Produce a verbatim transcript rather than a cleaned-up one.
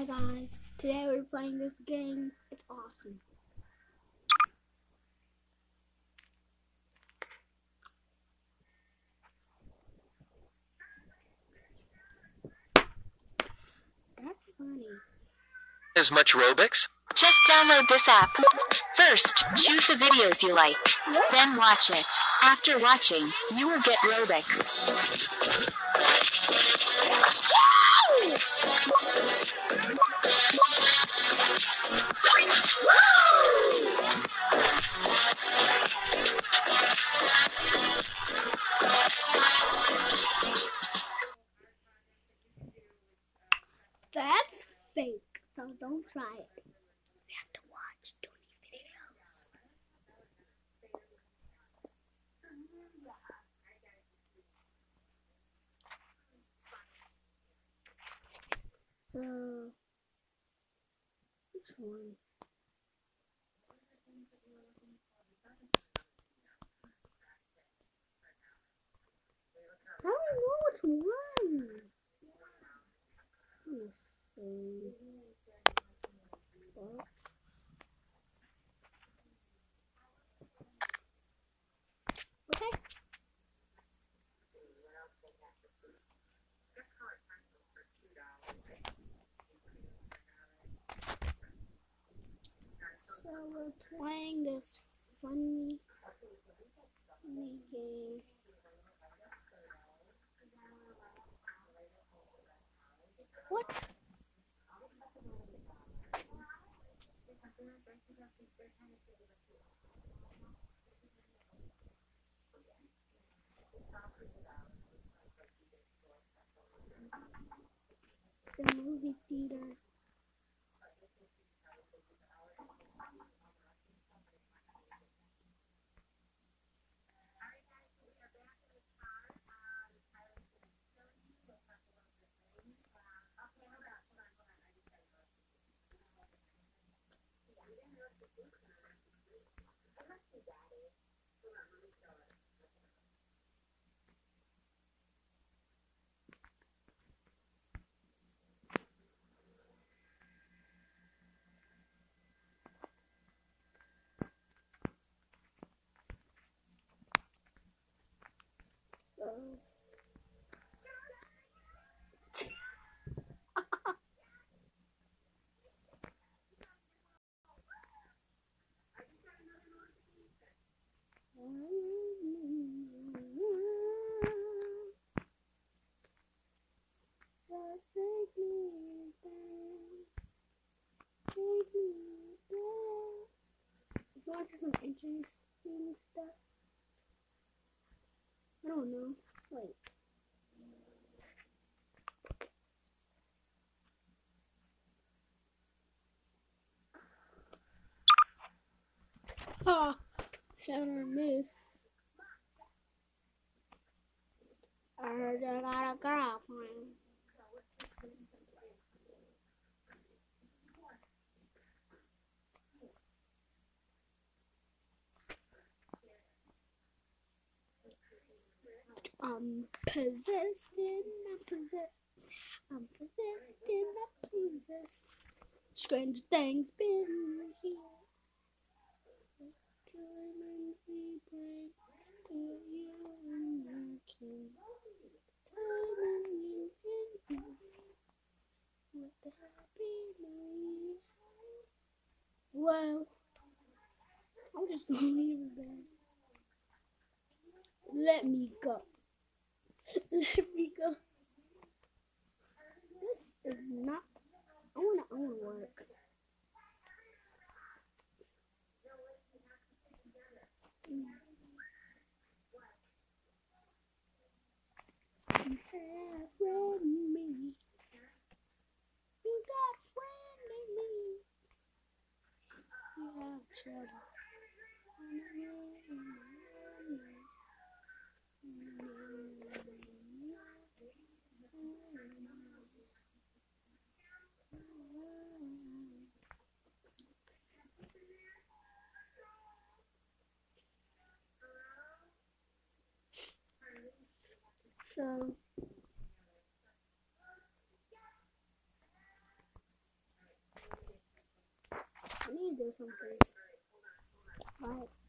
Hi guys, today we're playing this game. It's awesome. That's funny. As much Robux? Just download this app. First, choose the videos you like. Then watch it. After watching, you will get Robux. That's fake, so don't try it. We have to watch Tony videos. So, which one? I don't know which one. Let me see. Well, okay. So we're playing this funny, funny game. What? The movie theater. So. If you want some interesting stuff, I don't know. Wait. Ha! Shot or miss. I heard I got a girlfriend. I'm possessed and I'm possessed. I'm possessed and I'm possessed. Strange things been here. Time and we break to you and I can. Time and you and me. With the happy new year. Well, I'm just gonna leave it there. Let me go. Let me go. This is not. I wanna. I wanna work. You have friend me. You got friend in me. You have trouble. So need to do something. Right.